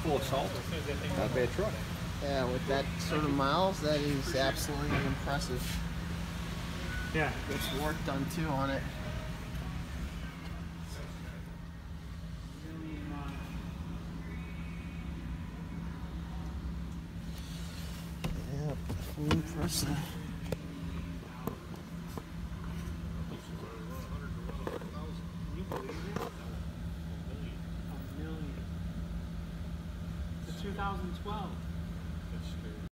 full of salt. Not a bad truck. Yeah, with that sort of miles, that is absolutely impressive. Yeah. Gets work done too on it. Yeah, definitely impressive. Can you believe it? A million. It's 2012.